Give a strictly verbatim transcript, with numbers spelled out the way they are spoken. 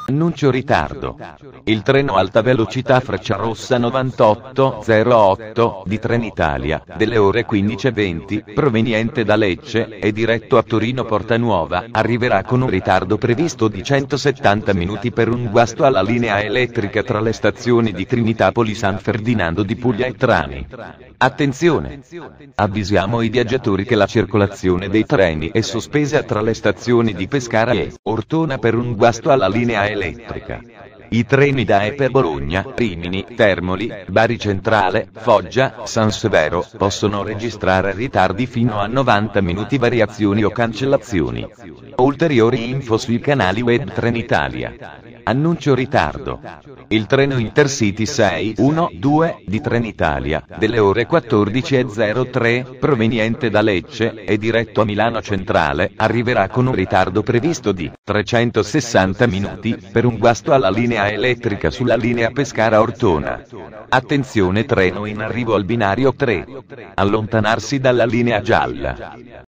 Annuncio ritardo. Il treno alta velocità Frecciarossa novantotto zero otto di Trenitalia, delle ore quindici e venti, proveniente da Lecce e diretto a Torino Portanuova, arriverà con un ritardo previsto di centosettanta minuti per un guasto alla linea elettrica tra le stazioni di Trinitapoli San Ferdinando di Puglia e Trani. Attenzione! Avvisiamo i viaggiatori che la circolazione dei treni è sospesa tra le stazioni di Pescara e Ortona per un guasto alla linea elettrica. I treni da e per Bologna, Rimini, Termoli, Bari Centrale, Foggia, San Severo possono registrare ritardi fino a novanta minuti, variazioni o cancellazioni. Ulteriori info sui canali web Trenitalia. Annuncio ritardo. Il treno Intercity sei uno due di Trenitalia, delle ore quattordici e zero tre, proveniente da Lecce e diretto a Milano Centrale, arriverà con un ritardo previsto di trecentosessanta minuti, per un guasto alla linea elettrica sulla linea Pescara-Ortona. Attenzione, treno in arrivo al binario tre. Allontanarsi dalla linea gialla.